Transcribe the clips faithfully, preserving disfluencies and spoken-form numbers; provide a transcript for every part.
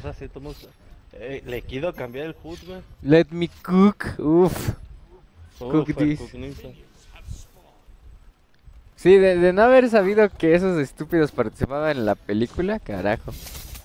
es así, tomos... Eh, le quiero cambiar el H U D, güey. Let me cook. Uf. Cook Uf, el this. Cook Ninja. Sí, de, de no haber sabido que esos estúpidos participaban en la película, carajo.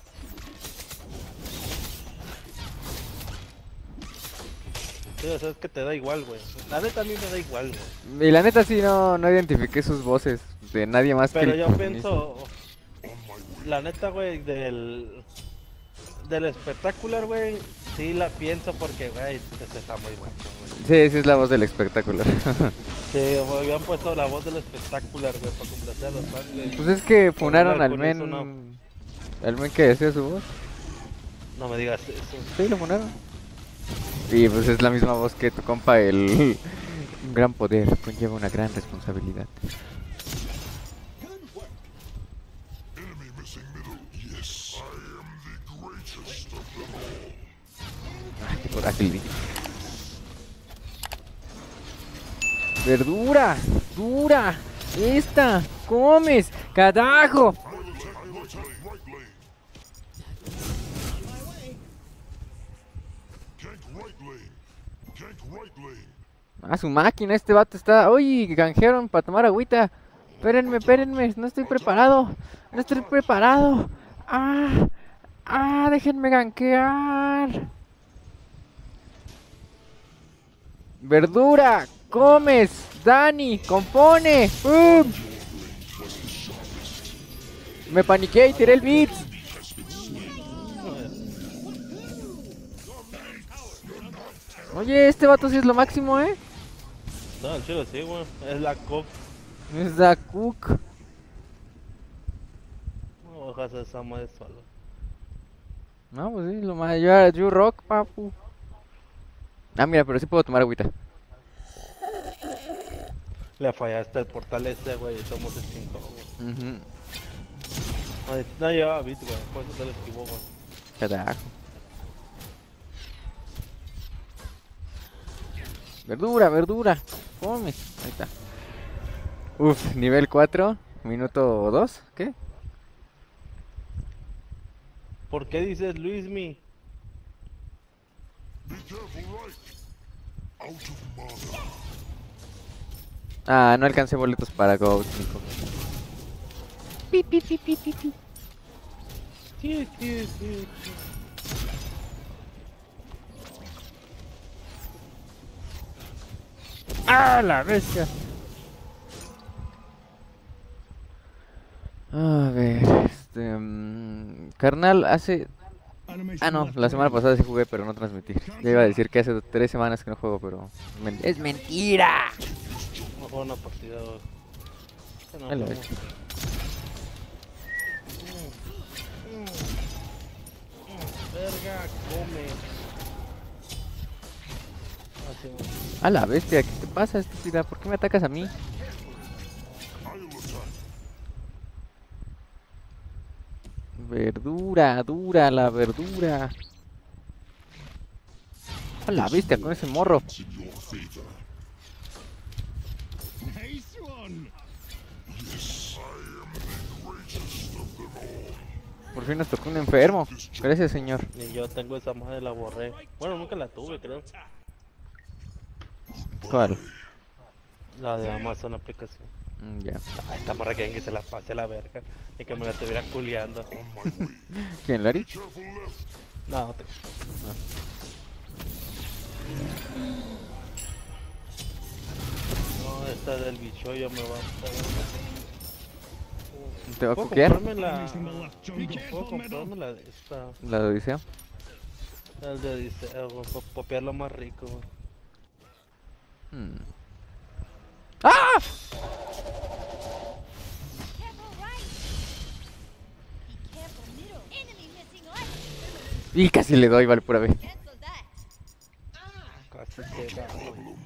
Sí, o sea, es que te da igual, güey. La neta a mí me da igual, güey. Y la neta sí no, no identifiqué sus voces de nadie más que Pero el yo protagonista. pienso... La neta, güey, del... Del espectacular, güey, sí la pienso porque, güey, este está muy bueno, güey. Sí, sí es la voz del espectáculo. Sí, güey, habían puesto la voz del espectacular, güey, para complacer a los fans, güey. Pues es que Pero mira, funaron al con eso no, men... Al men que decía su voz. no me digas eso. Sí, lo funaron. Y pues es la misma voz que tu compa, el... Un gran poder conlleva una gran responsabilidad. Ay, qué coraje el niño. Verdura, dura, esta, comes, carajo. Ah, su máquina, este vato está... Uy, canjearon para tomar agüita. Espérenme, espérenme, no estoy preparado. No estoy preparado. Ah, ah, déjenme gankear. Verdura, comes, Dani, compone. ¡Pum! Me paniqué y tiré el beat. Oye, este vato sí es lo máximo, ¿eh? No, el chile sí, güey, es la cop. Es da cook. Ojalá se esa madre solo. No, pues sí, lo mayor, you rock, papu. Ah, mira, pero sí puedo tomar agüita. Le fallaste el portal ese, güey, y somos el cinco, güey. Uh-huh. Ay, no llevaba bit, güey, por eso se lo esquivó, güey. Carajo. Verdura, verdura. Come. Ahí está. Uf, nivel cuatro, minuto dos. ¿Qué? ¿Por qué dices Luismi? Ah, no alcancé boletos para Ghost, Nico. Pi, pi, pi, pi, pi, pi. Sí, sí, sí, sí. ¡Ah, la bestia! A ver, este... um, carnal, hace... Ah, no, la semana pasada sí jugué, pero no transmití. Ya iba a decir que hace tres semanas que no juego, pero... men- ¡Es mentira! No fue una partida, güey. Que no, Ahí lo no. he hecho. Mm, mm, mm, Verga, come. Así, güey. ¡A la bestia! ¿Qué te pasa, estúpida? ¿Por qué me atacas a mí? Verdura, dura la verdura. ¡A la bestia con ese morro! Por fin nos tocó un enfermo. Gracias, señor. Ni yo tengo esa madre, la borré. Bueno, nunca la tuve, creo. ¿Cuál? La de Amazon aplicación. Mm, ya. Ay, esta morra quieren que se la pase a la verga y que me la estuviera culiando. ¿Quién, Lari? No, te... No, esta del bicho ya me va a ¿Te va a ¿Puedo copiar? comprarme la... ¿Puedo comprarme la de esta? La de Odisea. El de dice, eh, para copiar lo más rico, güey. Hmm. ¡Ah! Y casi le doy, vale, pura vez. Casi te da, güey.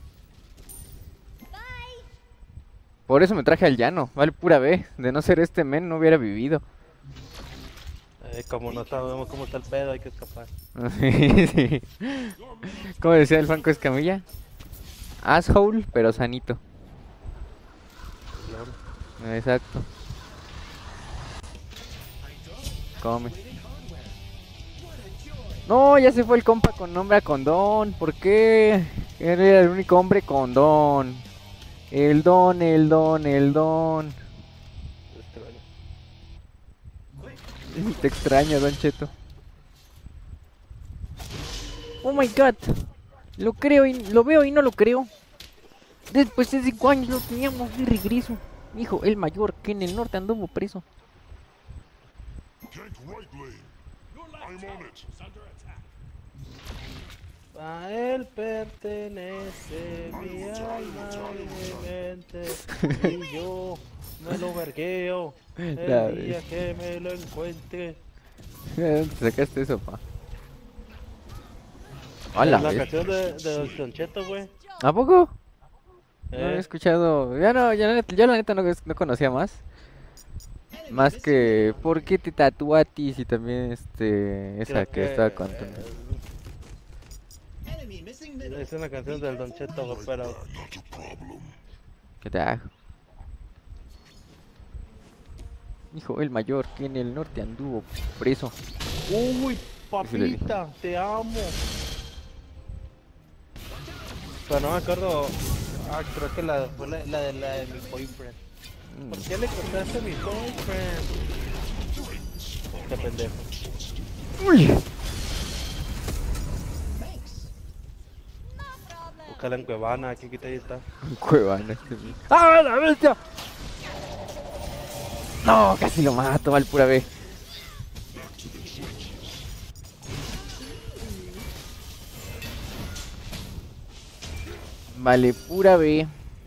Por eso me traje al llano, vale, pura vez. De no ser este men, no hubiera vivido. Eh, como no sabemos cómo está el pedo, hay que escapar. Sí, sí. ¿Cómo decía el Franco Escamilla? Asshole, pero sanito. Claro. Exacto. Come. No, ya se fue el compa con nombre a condón. ¿Por qué? Él era el único hombre con don. El don, el don, el don. Extraño. Te extraño, Don Cheto. Oh my god. Lo creo y lo veo y no lo creo. Después de cinco años lo teníamos de regreso. Hijo, el mayor que en el norte anduvo preso. A él pertenece mi alma y mi mente. Y yo me lo vergueo el La día vez. que me lo encuentre. ¿De dónde sacaste eso, pa? Es Hola, la vez. canción de, de Don Cheto, güey. ¿A poco? No he Eh, escuchado. Ya no, ya la neta, yo la neta no, no conocía más. Más que ¿por qué te tatuatis? Y también este esa creo que que estaba contando. eh, es una canción del Don Cheto, güey, pero ¿Qué te hago? Hijo, el mayor que en el norte anduvo preso. uy, Sí le dije. papita, te amo. Pero no me acuerdo. Ah, creo que la fue la, la de la de mi boyfriend. Mm. ¿Por qué le cortaste a mi boyfriend? Qué pendejo. Uy. Búscala en Cuevana, aquí quita ahí está. Cuevana este. ¡Ah, la bestia! No, casi lo mato, al pura B. Vale, pura B.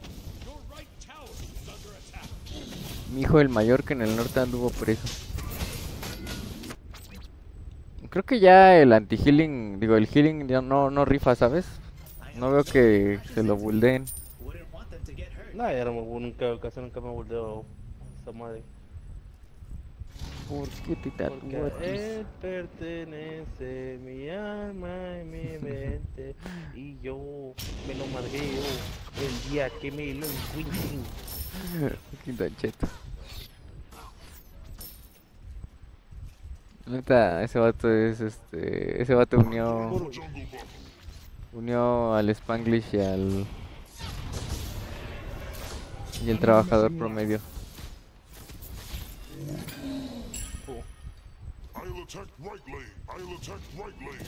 Mi hijo el mayor que en el norte anduvo preso. Creo que ya el anti-healing, digo, el healing ya no, no rifa, ¿sabes? No veo que se lo buldeen. No, ya no me, nunca, casi nunca me volvió esa madre. ¿Por qué te Porque a tatuatis? él pertenece mi alma y mi mente. Y yo me lo madreo el día que me lo encuentre. Qué Don Cheto. Neta, ese vato es este. Ese vato unió. Unió al Spanglish y al. Y el trabajador promedio. I'll attack right lane. I'll attack right lane.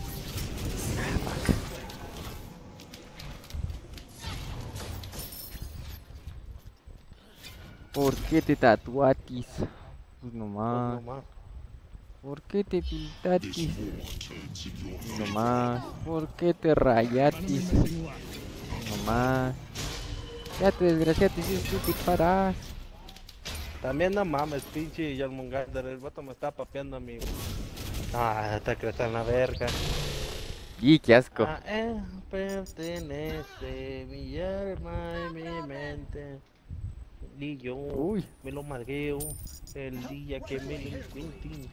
¿Por qué te tatuatis? Pues Pues nomás. nomás. ¿Por qué te pintatis? Pues nomás. ¿Por qué te rayatis? Pues nomás. Ya te desgraciatis y tú te paras. También no mames, pinche Jormungandr, el vato me está papeando a mí. Ah, te crees en la verga. Y qué asco. A él pertenece mi alma y mi mente. Y yo Uy. me lo madreo el día que me lo encuentre.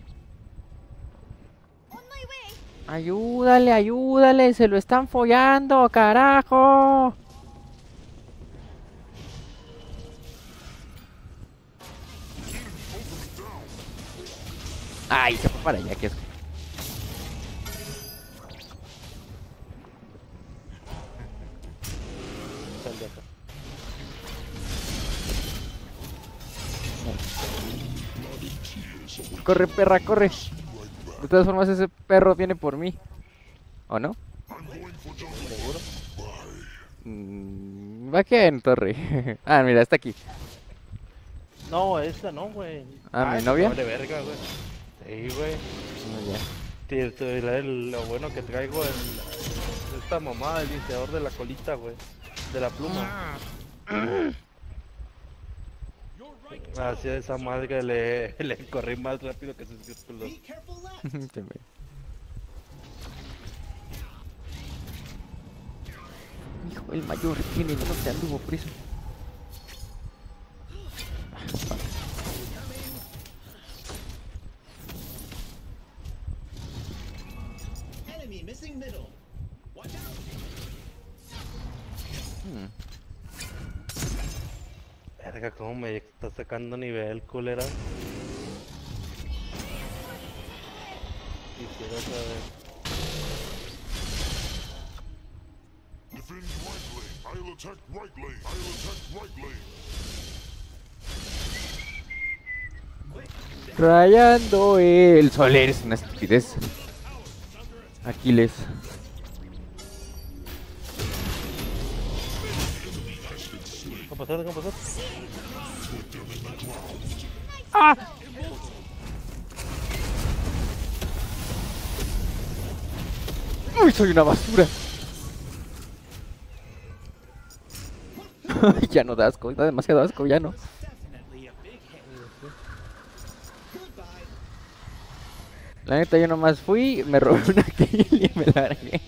Ayúdale, ayúdale, se lo están follando, carajo. Ay, se fue para allá, qué asco. Sal de acá. Corre, perra, corre. De todas formas, ese perro viene por mí. ¿O no? ¿Seguro? Mm, va que en torre. Ah, mira, está aquí. No, esa no, güey. Ah, ¿mi esa novia? Vale verga, güey. Sí, güey. No, ya. Tío, tío, el- lo bueno que traigo el, esta mamada, el limpiador de la colita, güey. De la pluma. Así a esa madre que le, le corrí más rápido que sus círculos. Se me- Hijo, el mayor tiene el norte anduvo preso. Enemy missing middle. Watch out. Hmm. Verga, cómo me está sacando nivel, culera. Quisiera saber. defend right lane. I'll attack right lane. I'll attack right lane. Rayando el sol, eres una estupidez. Aquiles. ¿Qué pasó? ¿Qué pasó? ¡Ah! ¡Uy, soy una basura! Ya no da asco, da demasiado asco, ya no. Definitely a big hit. Goodbye. La neta, yo nomás fui, me robé una kill y me largué.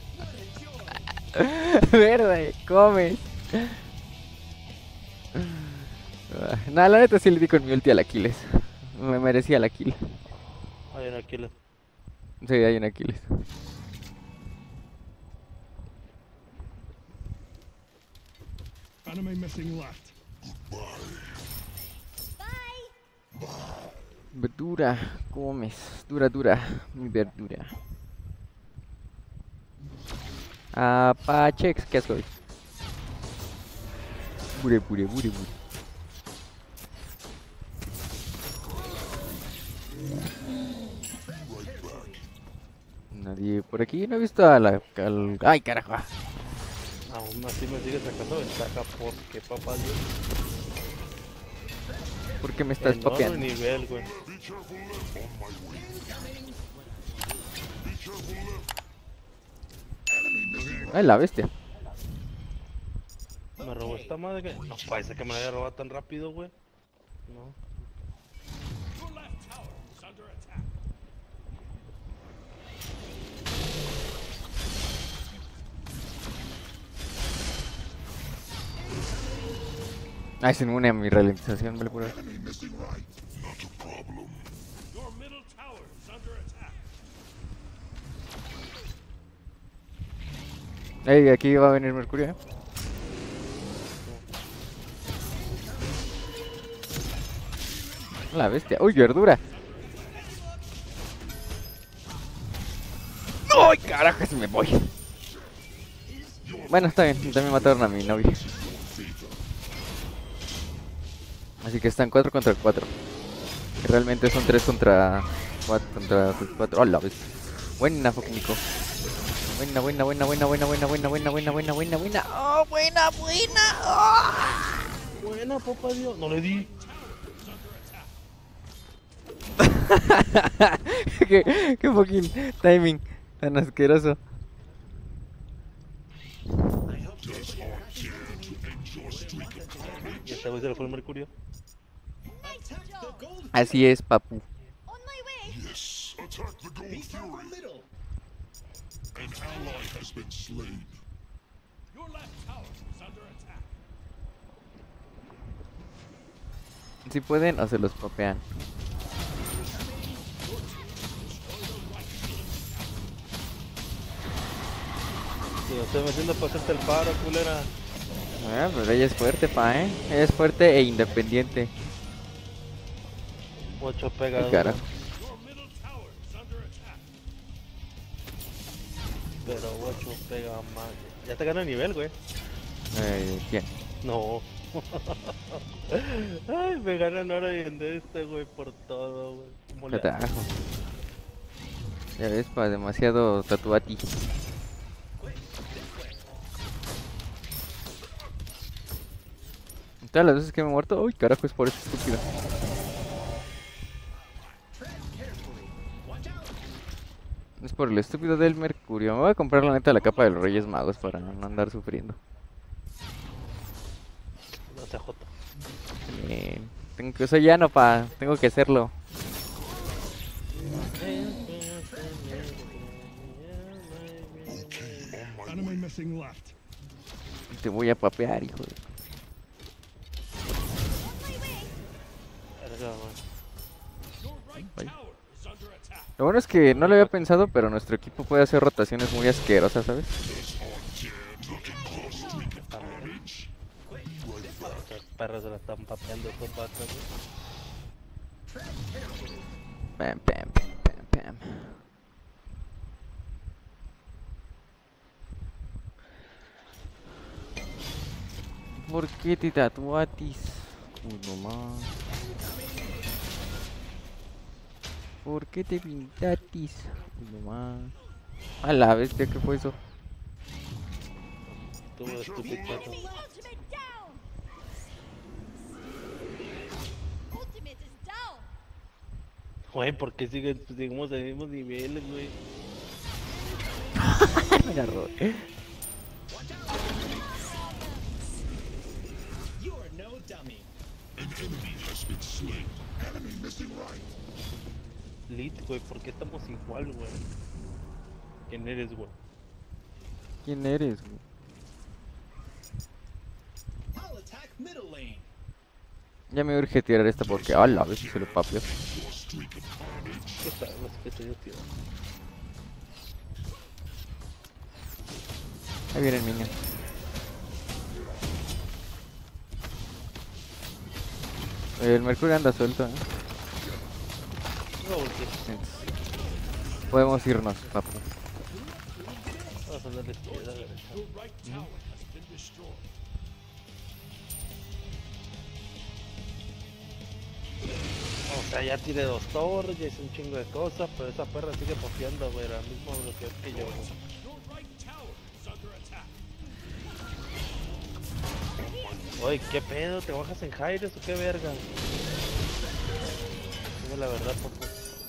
Verde, comes. Ah, no, la neta sí le di con mi ulti al Aquiles. Me merecía la kill. Hay una kill. Sí, hay un Aquiles. Enemy missing left. Verdura, comes. Dura, dura, mi verdura. Apachex, ¿qué soy? Bure, bure, bure, bure. Nadie por aquí, no he visto a la... Al... ¡Ay, carajo! Aún así me sigue sacando ventaja porque papá Dios. ¿Por qué me estás Enorme papeando? nivel, güey. Be careful left. On my way. Be careful left. Enemy missing. ¡Ay, la bestia! Me robó esta madre que... No parece que me la haya robado tan rápido, güey. No. Ay, se une a mi ralentización, vale pura. Enemy missing right. Not a problem. Your middle tower is under attack. Ey, aquí va a venir Mercurio, eh. La bestia. Uy, verdura. ¡Ay, carajo! Se me voy. Bueno, está bien. También mataron a mi novia. Así que están cuatro contra cuatro. Y realmente son tres contra cuatro contra cuatro. ¡Oh, la bestia! Buena, Fokinico. Buena, buena, buena, buena, buena, buena, buena, buena, buena, buena, buena, buena. ¡Oh, buena, buena! ¡Oh! Buena, papá Dios. No le di. qué, qué fucking timing tan asqueroso. Y este güey se le fue el Mercurio. Attack the gold. Así es, papu. On my way. Yes. Attack the gold Be careful fury. middle. An ally has been slain. Your left tower is under attack. Si pueden o se los papean. Si lo estoy metiendo para hacerte el paro, culera. Ah, pero ella es fuerte, pa, eh. Ella es fuerte e independiente. Ocho Ay, pegados. carajo. Your middle tower is under attack. Pero ocho pega más. Ya te gana el nivel, güey. Eh, ¿Quién? No. Ay, me ganan ahora en este, güey, por todo, güey. ¿Cómo le hago? Carajo. Ya ves, pa, demasiado tatuati. Todas las veces que me he muerto, uy, carajo, es por eso estúpido. Es por el estúpido del Mercurio. Me voy a comprar la neta la capa de los Reyes Magos para no andar sufriendo. No se jota. Eh, tengo que soy llano, pa, tengo que hacerlo. Enemy missing left. Te voy a papear, hijo de... Verga, güey. Your right Ay. tower is under attack. Lo bueno es que no lo había pensado, pero nuestro equipo puede hacer rotaciones muy asquerosas, ¿sabes? Estos perros se la están papeando estos vatos, güey. Pam, pam, pam, pam, pam. ¿Por qué te tatuatis? Uy, no más. ¿Por qué te pintatis? Uy, no más. A la bestia, ¿qué fue eso? Estuvo estúpido. Enemy ultimate down. Ultimate is down. Güey, ¿por qué siguen, seguimos en los mismos niveles, güey? Me agarró. You are no dummy. An enemy has been slain. Enemy missing right. Lit, güey, ¿por qué estamos igual, güey? ¿Quién eres, güey? ¿Quién eres, güey? I'll attack middle lane. Ya me urge tirar esta porque a la vez se lo papió. Your streak of carnage. ¿Qué sabemos que estoy yo, tío? Ahí viene el minion. El Mercurio anda suelto, ¿eh? No, porque Podemos irnos, papu. vamos a darle izquierda, derecha. Your right tower has been destroyed. O sea, ya tiré dos torres, ya hice un chingo de cosas, pero esa perra sigue posteando, güey, a la misma velocidad que yo. Your right tower is under attack. Oye, ¿qué pedo? ¿Te bajas en Jaires o qué verga? Dime la verdad, papu.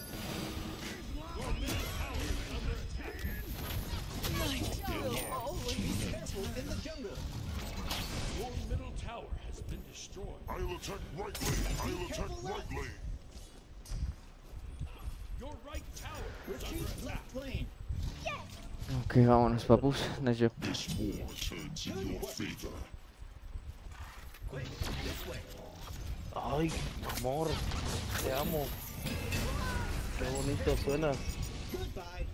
Careful in the jungle. Your middle tower has been destroyed. I'll attack right lane. I'll attack right lane. Your right tower is under Retreat attack. left lane. Ok, vámonos, papus. Nice job. This war turns in your favor. Quick, this way. Ay, amor, te amo. Qué bonito suenas. Goodbye.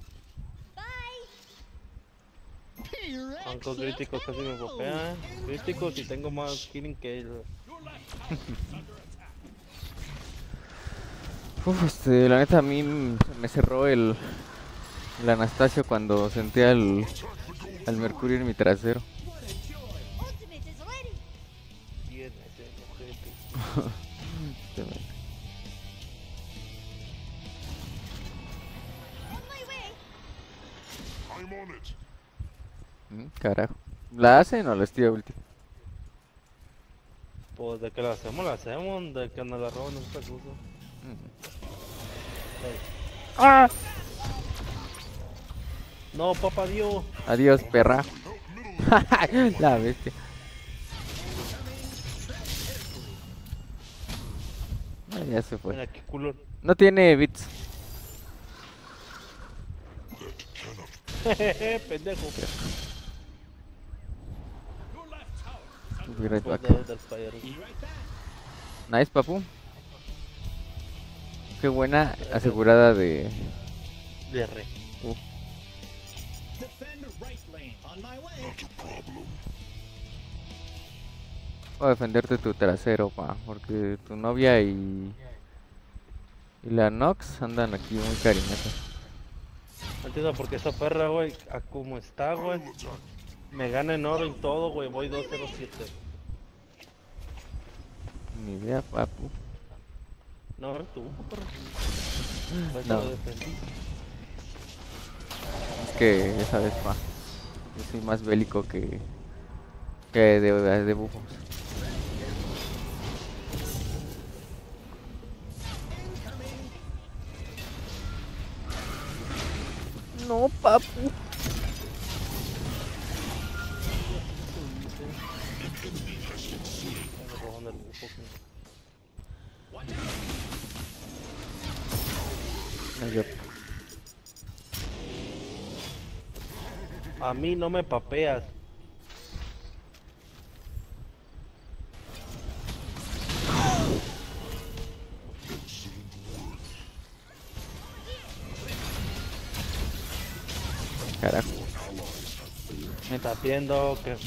Bye. Aunque críticos casi me popea. Críticos y tengo más healing que él. Your left tower is under attack. Uf, este, la neta a mí m- me cerró el, el Anastasio cuando sentía el, al Mercurio en mi trasero. Ultimate is ready. Bien, ese ojete. Este, me- On my way. I'm on it. Mm, Carajo. ¿La hacen o la estira ulti? Pues de que la hacemos, la hacemos. De que nos la roban es otra cosa. ¡Ah! No, papá Dios. Adiós, perra. La bestia. Ah, ya se fue. Mira qué culo. No tiene bits. Jejeje, pendejo. Your left tower is under Be right Pues back. de- del Fire. Be right back. Nice, papu. Qué buena asegurada de... De re. Uh, Defend right lane. On my way. Not a problem. voy a defenderte tu trasero, pa. Porque tu novia y... Y la Nox andan aquí muy cariñosas. No entiendo por qué esa perra, güey, a como está, güey, I'll attack. me gana en oro y todo, güey, voy dos cero siete. Ni idea, papu. No, eres tú, perro. Pues No. lo defendí. Es que, ya sabes, pa. Yo soy más bélico que... Que de, de bufos. No, papu. Me roban el bufo, güey. No, yo- A mí no me papeas. Carajo. Me está viendo que...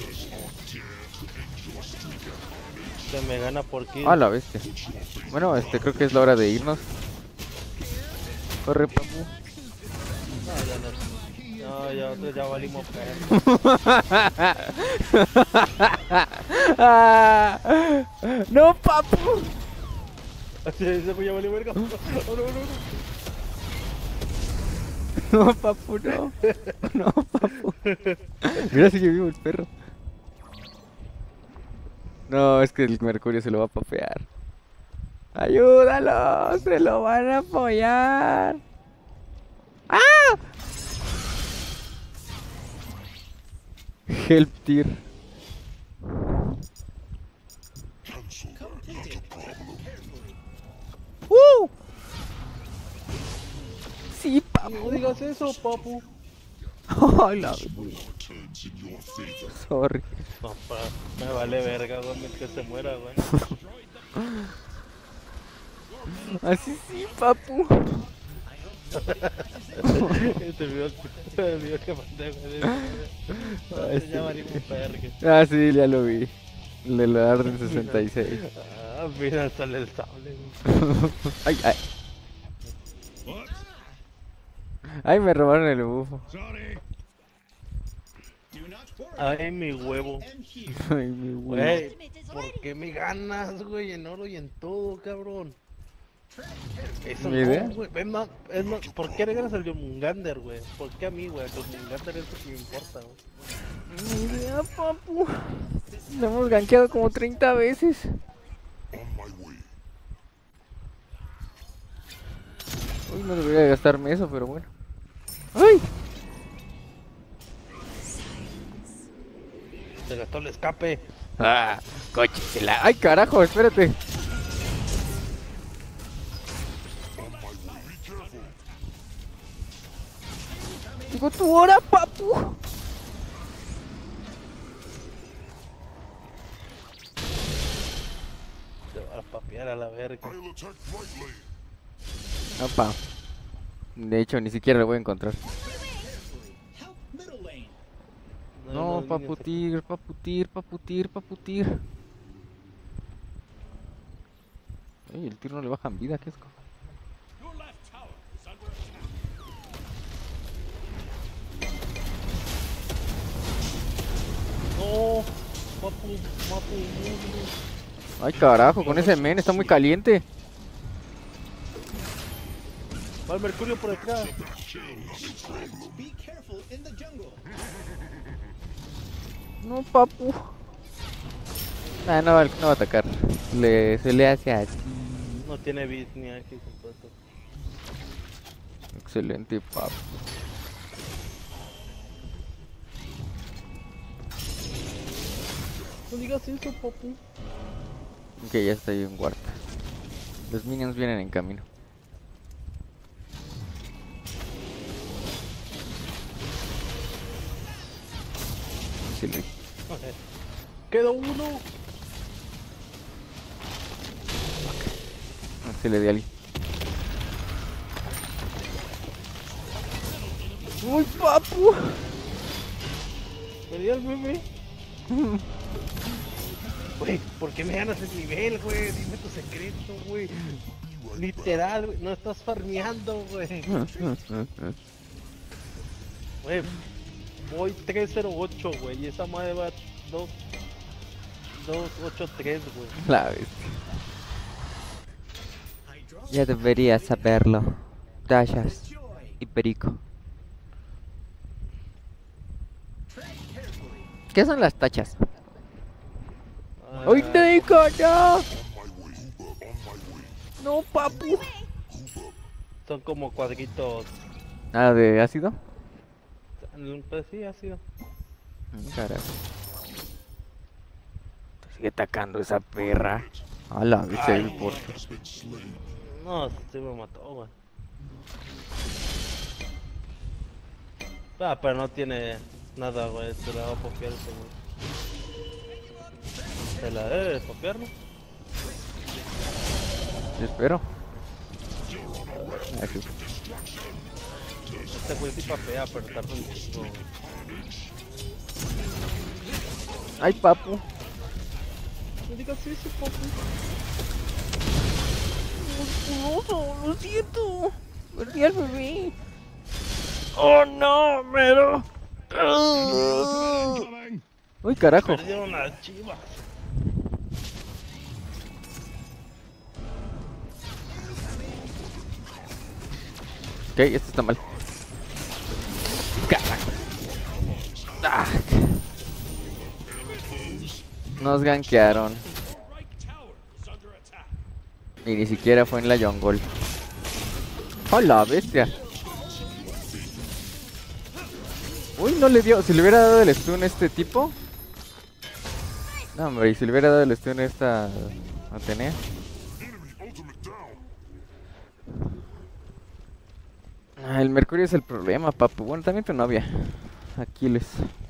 Que me gana por kill. Ah, la bestia. Bueno, este creo que es la hora de irnos. Corre, papu. No, ya no. No, ya, nosotros ya valimos caer. Ah, no, papu. Ese güey ya valió verga. No, no, no, no. No, papu, no. No, papu. Mira, sigue vivo el perro. No, es que el Mercurio se lo va a papear. ¡Ayúdalo! ¡Se lo van a apoyar! ¡Ah! Help tier. Cancel that. Not a problem. ¡Uh! Sí, No papu. digas eso, papu. Ay, la... Turns in your favor. Sorry. No, pa, me vale verga, güey, que se muera, güey. Así sí, papu. Este video, el video que mandé, güey. Ay, Ya sí. valimos verga. Ah, sí, ya lo vi. El de la Arden sesenta y seis. Ah, mira, sale el sable, güey. Ay, ay. What? Ay, me robaron el bufo. Sorry. Do not worry. Ay, mi huevo. And here. Ay, mi güey. Güey, ¿por qué me ganas, güey? En oro y en todo, cabrón. Eso Ni idea. no, güey. Es más, es más, ¿por qué le ganas al Jormungandr, güey? ¿Por qué a mí, güey? El Jormungandr es lo que me importa, güey. Ni idea, papu. Lo hemos gankeado como treinta veces. On my way. Uy, no debería gastarme eso, pero bueno. ¡Ay! Se gastó el escape. ¡Ah! ¡Coche! se la- ¡Ay, carajo! Espérate. On my way. Be careful. Llegó tu hora, papu. Se va a papear a la verga. I'll attack right lane. Opa. De hecho, ni siquiera lo voy a encontrar. Help middle lane. No, hay papu líneas tir, papu tir, papu tir, papu tir. Ay, el tir no le bajan vida, qué asco. Your left tower is under attack. aquí. No, papu, papu, no, no. Ay, carajo, con ese men está muy caliente. Va el Mercurio por detrás. Be careful in the jungle. No, papu. Ah, no, va- no va a atacar. Le, se le hace así. No tiene bit ni aquí con todo esto. Excelente, papu. No digas eso, papu. Ok, ya está ahí en Huerta. Los minions vienen en camino. Excelente. Quedó uno. Se le di a alguien. ¡Uy, papu! Me dio el meme. Güey, ¿por qué me ganas el nivel, güey? Dime tu secreto, güey. Literal, güey. No estás farmeando, güey. Güey, voy tres cero ocho, güey. Y esa madre va dos ocho tres, güey. La bestia. Ya deberías saberlo. Dashas y Perico. ¿Qué son las tachas? ¡Ay, te calla! On my way. Hooper, on my way. No, papu. Son como cuadritos. ¿Nada de ácido? Pues sí, ha sido. Carajo. Sigue atacando esa perra. A la vez Ay, el por Has been slain. No, sí me mató, güey. Ah, pero no tiene nada, güey. Se la va a pokear ese, güey. Se la debe de pokear, ¿no? Espero. Así. Este güey sí papea, pero tarda un chingo, güey. Ay, papu. No digas eso, papu. No, lo siento. Perdí al bebé. ¡Oh, no, mero! Incoming! ¡Uy, carajo! Perdieron las chivas. Ok, esto está mal. Carajo. Ah. Nos gankearon. Right tower is under attack. Y ni siquiera fue en la jungle. ¡Hola, bestia! Uy, no le dio. Si le hubiera dado el stun a este tipo. No, hombre, y si le hubiera dado el stun a esta Atenea. Enemy ultimate down! Ah, el Mercurio es el problema, papu. Bueno, también tu novia. Aquiles.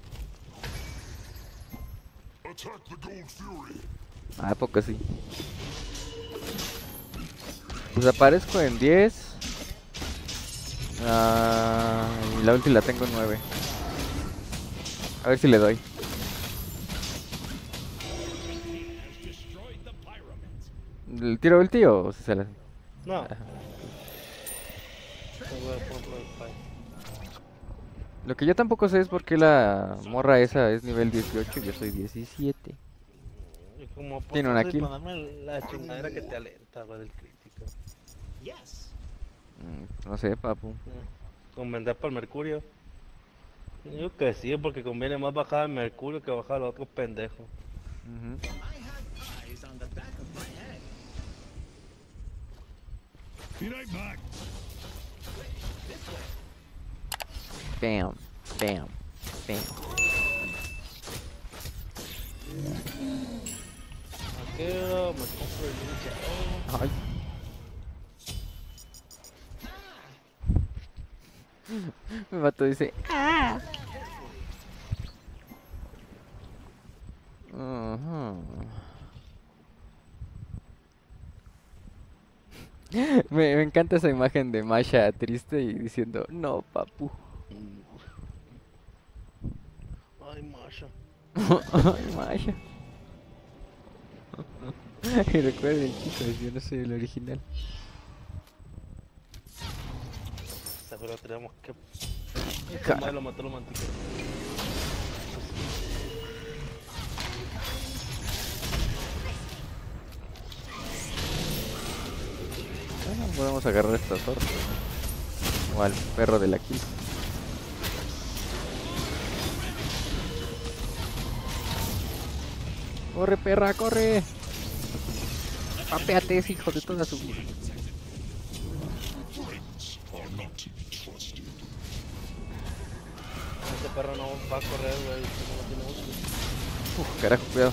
Attack the Gold Fury! Ah, poco sí. Pues aparezco en diez. Ah, y la ulti la tengo en nueve. A ver si le doy. Has destroyed the pyramids. ¿Le tiro ulti o se la...? No. No voy a ponerlo en fight. Lo que yo tampoco sé es por qué la morra esa es nivel dieciocho y yo soy diecisiete. Y como Tiene una puto, kill. ponerme la chingadera que te alenta, güey, del crítico. Yes. Mm, No sé, papu. Con vender para el Mercurio. Yo que sí, porque conviene más bajar el Mercurio que bajar a los otros pendejos. Ujú. I have eyes on the back of my head. Be right back! Bam, bam, bam. Vaquero, me compro el ninja. Ay. Mi vato dice. ¡Ah! Ujú. Me, me encanta esa imagen de Masha triste y diciendo, no, papu. Ay, Masha. Ay, Masha. Y recuerden, chicos, yo no soy el original. Pero tenemos que. Ca- Este lo mató lo mantiquero. Bueno, podemos agarrar esta torta. O al perro de la kill. Corre, perra, corre. Papeate ese hijo de toda su vida. Are not to be trusted. Este perro no va a correr, güey. No tiene mucho. Uf, carajo, cuidado.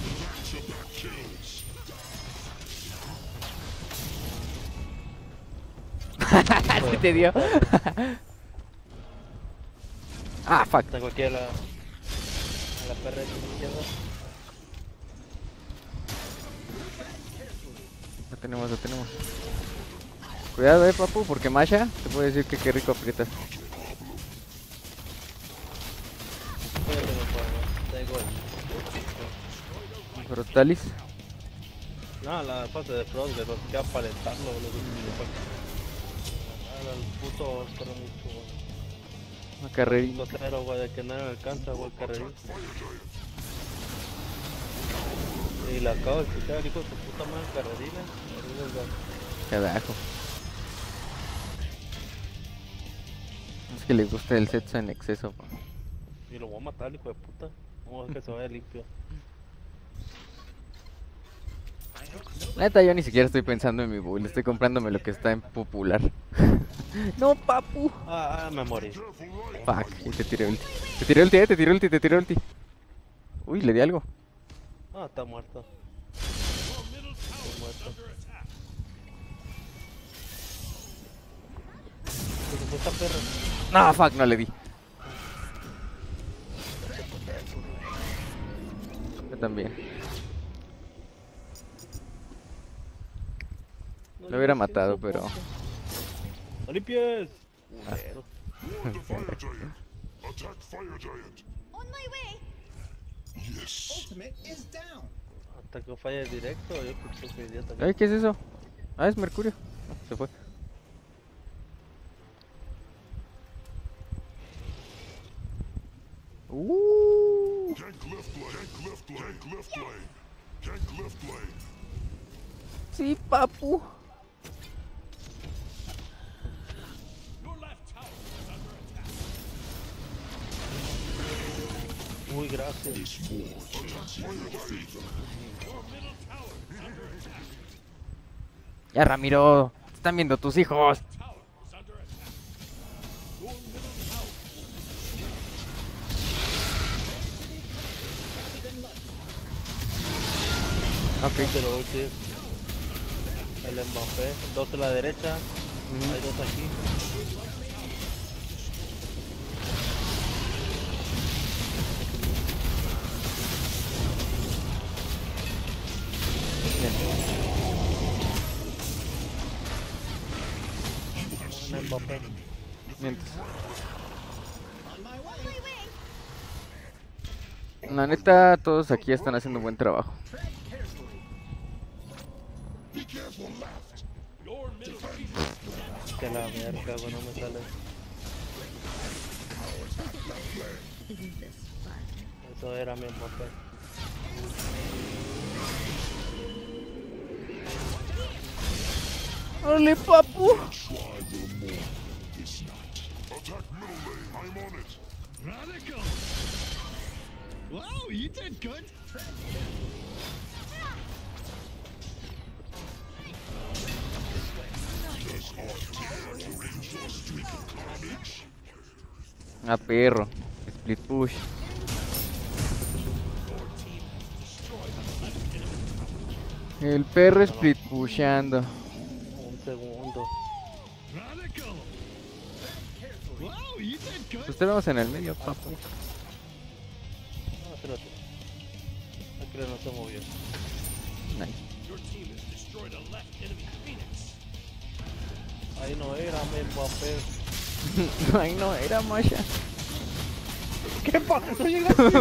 ¿Qué te dio? Ah, fuck. Tengo aquí a la. A la perra de la izquierda. Lo tenemos, lo tenemos. Cuidado, eh, papu, porque Masha te puede decir que qué rico aprietas. Espérate, me puedo. Da igual. Pero Talis. No, la fase de Frost, güey. Nos queda palentarlo, lo que el puto corre mucho, güey. Una carrerita. Punto cero, güey, de que no me alcanza, güey, el carrerito. Y la acabo de quitar, hijo de tu puta madre, carrerina. Carajo. Es que les gusta el sexo en exceso. Pa. Y lo voy a matar, hijo de puta. Vamos a ver que se vaya limpio. La neta, yo ni siquiera estoy pensando en mi build, estoy comprándome lo que está en popular. No, papu. Ah, ah, me morí. Fuck, y te tiré ulti. Te tiré ulti, eh, te tiré ulti, te tiré ulti. Uy, le di algo. Ah, está muerto. Your middle tower is muerto. under attack. ¿Qué fue esta perra? No, fuck, no le di. Yo también. Lo hubiera matado, pero... ¡No limpies! Culero. Ward the Fire Giant! Attack Fire Giant! On my way. Yes! Ultimate is down. Hasta que falle directo, yo creo que iría también. Ay, ¿qué es eso? Ah, es Mercurio. Ah, se fue. Uh. Tank left lane. Tank left lane. Tank left lane. Tank left lane. Sí, papu. Your left tower is under attack. Uy, gracias. This war attacks my favor. Your middle tower is under attack. Ya, Ramiro. Te están viendo tus hijos. Tower is under attack. Your middle tower. Ok. Pero ulti. El Mbappé. Dos a la derecha. Hay dos aquí. Un Mbappé. Mientras. On my On way. my way. La neta, todos aquí están haciendo un buen trabajo. Be careful left. Your middle tower. Que la mierda, güey, no me sale. Eso era mi Mbappé. ¡Órale, papu! Try the more this night. Attack middle lane. I'm on it. Radical. Wow, you did good. Does not dare to raise your streak of carnage. Ah, perro. Split push. El perro split pushando. Un segundo. Radical. Wow, you did good. Pues te vemos en el medio, papu. No, espérate. Aquí no se movió. Nice. Your team has destroyed a left enemy Phoenix. Ahí no era mi Mbappé. Ay, no, era Masha. ¿Qué pasa? ¿No llegaste?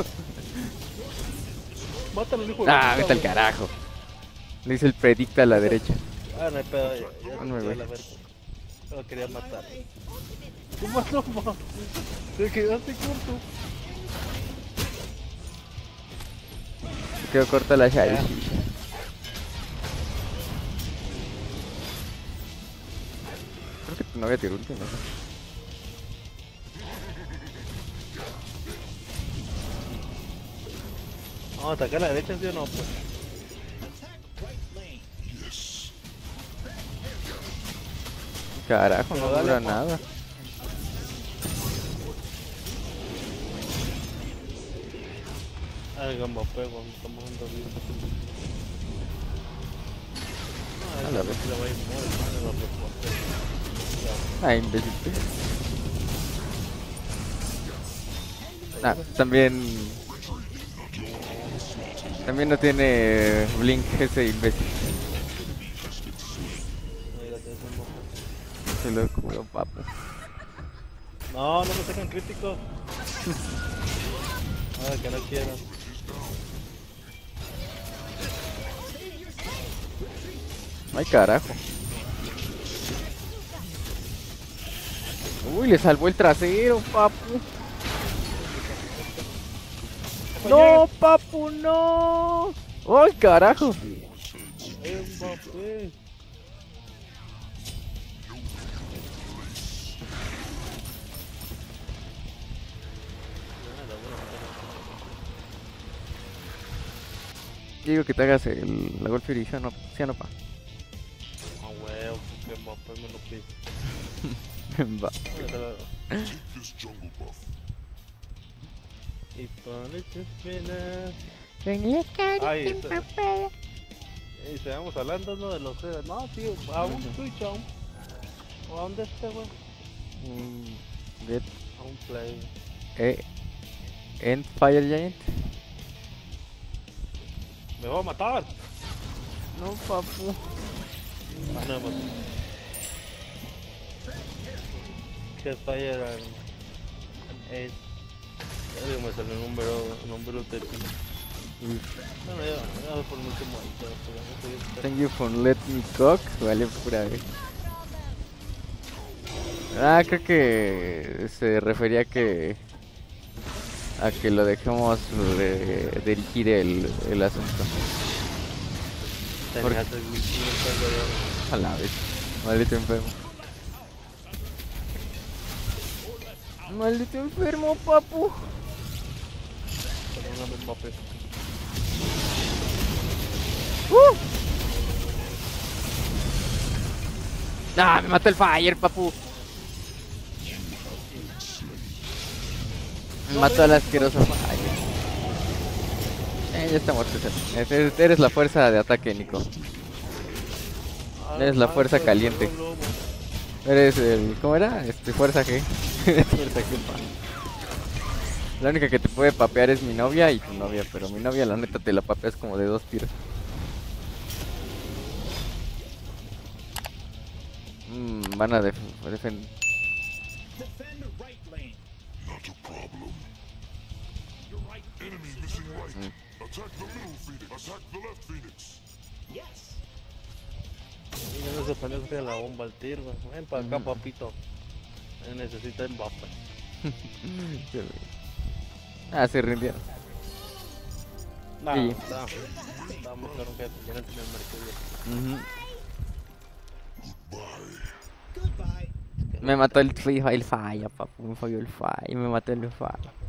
Mátalo, hijo de Ah, puta, vete al güey. carajo. Le hice el predicta a la derecha. Ah, no hay pedo, ya, ya Ah, no, se güey. la verga. Lo quería matar. ¿Qué pasó, ma? Te quedaste corto. Se quedó corta la Shari. Creo que tu novia tiró último, no sé. Vamos a atacar a la derecha, ¿sí o no? Pues. Attack right lane. Yes. Carajo, Pero no dale, dura Juan. nada. Ay, Mbappé, güey, estamos jugando bien. A No, la esa vez. le va a ir muy mal a los reporteros. Ah, imbécil. Ah, también. También no tiene blink ese imbécil. Mírate, ese Mbappé. Se lo cubrió, papu. No, no me sacan críticos. Nada, que no quiero. Ay, carajo. Uy, le salvó el trasero, papu. No, papu, no. Ay, carajo. Mbappé. Digo que te hagas el, la Golf Edition, no, sí o no, pa. Ah, huevo, que Mbappé me lo pide. Va. Take this jungle buff. Y ponle tus penas. Venía Ay, eso. Y seguimos hablando, ¿no? De los... No, tío, a un Twitch, a un... ¿O a dónde este, güey? Mm, Get A un play. eh, End Fire Giant. ¡Me va a matar! No, papu. Ah, no, me mató. Que fire and... eight. Ya digo, me salió el número, número de ti. Bueno, ya, ya por mucho muerto, pero no estoy esperando. Thank you for let me cock. Vale, pura vez. Ah, creo que se refería a que a que lo dejemos eh, dirigir el, el asunto. Porque- Tenías el mil quinientos de oro. A la vez. Maldito enfermo. Maldito enfermo, papu. Con una Mbappé. ¡Uh! ¡Ah! Me mató el Fire, papu. Me mató al asqueroso Fire. Eh, ya está muerto. Eres, eres- eres la fuerza de ataque, Nico. Eres la fuerza caliente. Eres el... ¿Cómo era? Este, fuerza G. Fuerza G, pa. La única que te puede papear es mi novia y tu novia, pero mi novia la neta te la papeas como de dos tiros. Mm, van a def defender. Defend right lane. Not a problem. Your right Enemy Phoenix is missing under right. Attack the middle Phoenix. Attack the left Phoenix. Yes. Y no se pone hacia la bomba al tiro. Ven para acá, papito. Eh, Necesita Mbappé. Ah, se rindieron. No, Sí. está. Está muy claro que tienen el Mercurio. Ujú. Goodbye. Me mató el, el falla, papu. Me falló el falla. Me mató el falla.